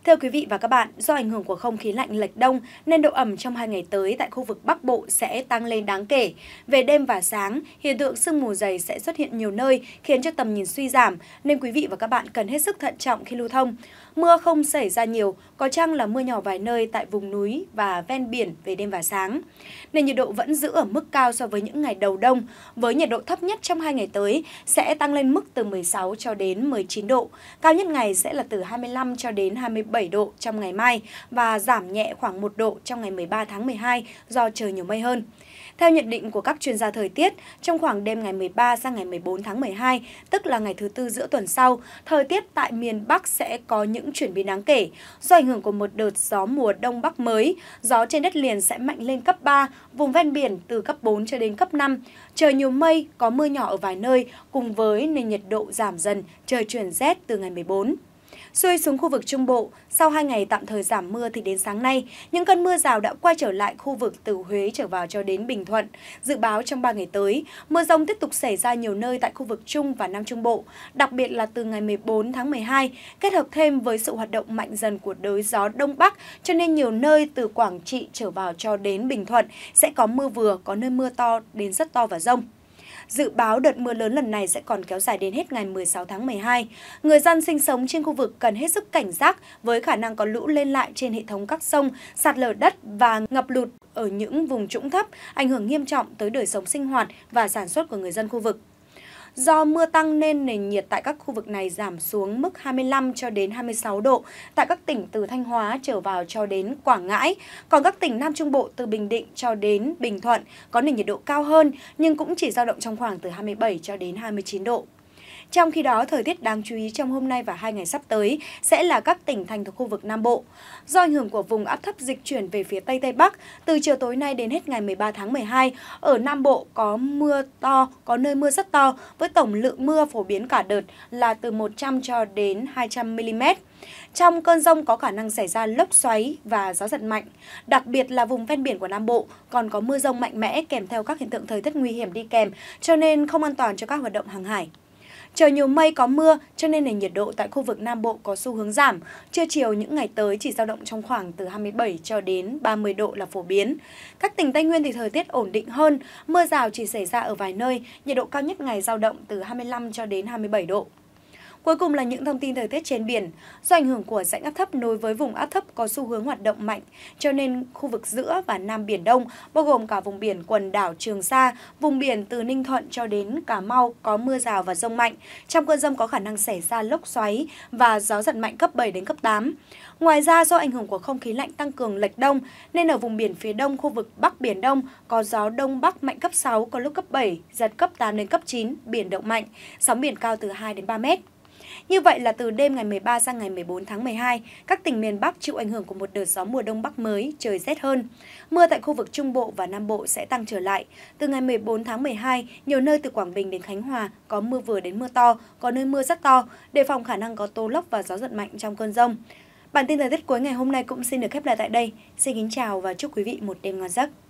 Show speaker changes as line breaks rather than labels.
Thưa quý vị và các bạn, do ảnh hưởng của không khí lạnh lệch đông nên độ ẩm trong 2 ngày tới tại khu vực Bắc Bộ sẽ tăng lên đáng kể. Về đêm và sáng, hiện tượng sương mù dày sẽ xuất hiện nhiều nơi khiến cho tầm nhìn suy giảm nên quý vị và các bạn cần hết sức thận trọng khi lưu thông. Mưa không xảy ra nhiều, có chăng là mưa nhỏ vài nơi tại vùng núi và ven biển về đêm và sáng. Nên nhiệt độ vẫn giữ ở mức cao so với những ngày đầu đông, với nhiệt độ thấp nhất trong 2 ngày tới sẽ tăng lên mức từ 16 cho đến 19 độ. Cao nhất ngày sẽ là từ 25 cho đến 27 độ trong ngày mai và giảm nhẹ khoảng 1 độ trong ngày 13 tháng 12 do trời nhiều mây hơn. Theo nhận định của các chuyên gia thời tiết, trong khoảng đêm ngày 13 sang ngày 14 tháng 12, tức là ngày thứ Tư giữa tuần sau, thời tiết tại miền Bắc sẽ có những chuyển biến đáng kể. Do ảnh hưởng của một đợt gió mùa Đông Bắc mới, gió trên đất liền sẽ mạnh lên cấp 3, vùng ven biển từ cấp 4 cho đến cấp 5. Trời nhiều mây, có mưa nhỏ ở vài nơi, cùng với nền nhiệt độ giảm dần, trời chuyển rét từ ngày 14. Xuôi xuống khu vực Trung Bộ, sau 2 ngày tạm thời giảm mưa thì đến sáng nay, những cơn mưa rào đã quay trở lại khu vực từ Huế trở vào cho đến Bình Thuận. Dự báo trong 3 ngày tới, mưa dông tiếp tục xảy ra nhiều nơi tại khu vực Trung và Nam Trung Bộ, đặc biệt là từ ngày 14 tháng 12, kết hợp thêm với sự hoạt động mạnh dần của đới gió Đông Bắc, cho nên nhiều nơi từ Quảng Trị trở vào cho đến Bình Thuận sẽ có mưa vừa, có nơi mưa to đến rất to và dông. Dự báo đợt mưa lớn lần này sẽ còn kéo dài đến hết ngày 16 tháng 12. Người dân sinh sống trên khu vực cần hết sức cảnh giác với khả năng có lũ lên lại trên hệ thống các sông, sạt lở đất và ngập lụt ở những vùng trũng thấp, ảnh hưởng nghiêm trọng tới đời sống sinh hoạt và sản xuất của người dân khu vực. Do mưa tăng nên nền nhiệt tại các khu vực này giảm xuống mức 25 cho đến 26 độ tại các tỉnh từ Thanh Hóa trở vào cho đến Quảng Ngãi. Còn các tỉnh Nam Trung Bộ từ Bình Định cho đến Bình Thuận có nền nhiệt độ cao hơn nhưng cũng chỉ dao động trong khoảng từ 27 cho đến 29 độ. Trong khi đó, thời tiết đáng chú ý trong hôm nay và 2 ngày sắp tới sẽ là các tỉnh thành thuộc khu vực Nam Bộ. Do ảnh hưởng của vùng áp thấp dịch chuyển về phía Tây Tây Bắc, từ chiều tối nay đến hết ngày 13 tháng 12, ở Nam Bộ có mưa to, có nơi mưa rất to, với tổng lượng mưa phổ biến cả đợt là từ 100 cho đến 200 mm. Trong cơn dông có khả năng xảy ra lốc xoáy và gió giật mạnh, đặc biệt là vùng ven biển của Nam Bộ còn có mưa dông mạnh mẽ kèm theo các hiện tượng thời tiết nguy hiểm đi kèm, cho nên không an toàn cho các hoạt động hàng hải. Trời nhiều mây có mưa cho nên nền nhiệt độ tại khu vực Nam Bộ có xu hướng giảm. Trưa chiều những ngày tới chỉ dao động trong khoảng từ 27 cho đến 30 độ là phổ biến. Các tỉnh Tây Nguyên thì thời tiết ổn định hơn, mưa rào chỉ xảy ra ở vài nơi, nhiệt độ cao nhất ngày dao động từ 25 cho đến 27 độ. Cuối cùng là những thông tin thời tiết trên biển. Do ảnh hưởng của rãnh áp thấp nối với vùng áp thấp có xu hướng hoạt động mạnh, cho nên khu vực giữa và Nam Biển Đông, bao gồm cả vùng biển quần đảo Trường Sa, vùng biển từ Ninh Thuận cho đến Cà Mau có mưa rào và dông mạnh. Trong cơn dông có khả năng xảy ra lốc xoáy và gió giật mạnh cấp 7 đến cấp 8. Ngoài ra, do ảnh hưởng của không khí lạnh tăng cường lệch đông, nên ở vùng biển phía đông khu vực Bắc Biển Đông có gió Đông Bắc mạnh cấp 6, có lúc cấp 7, giật cấp 8 đến cấp 9, biển động mạnh, sóng biển cao từ 2 đến 3 mét. Như vậy là từ đêm ngày 13 sang ngày 14 tháng 12, các tỉnh miền Bắc chịu ảnh hưởng của một đợt gió mùa Đông Bắc mới, trời rét hơn. Mưa tại khu vực Trung Bộ và Nam Bộ sẽ tăng trở lại. Từ ngày 14 tháng 12, nhiều nơi từ Quảng Bình đến Khánh Hòa có mưa vừa đến mưa to, có nơi mưa rất to, đề phòng khả năng có tố lốc và gió giật mạnh trong cơn dông. Bản tin thời tiết cuối ngày hôm nay cũng xin được khép lại tại đây. Xin kính chào và chúc quý vị một đêm ngon giấc.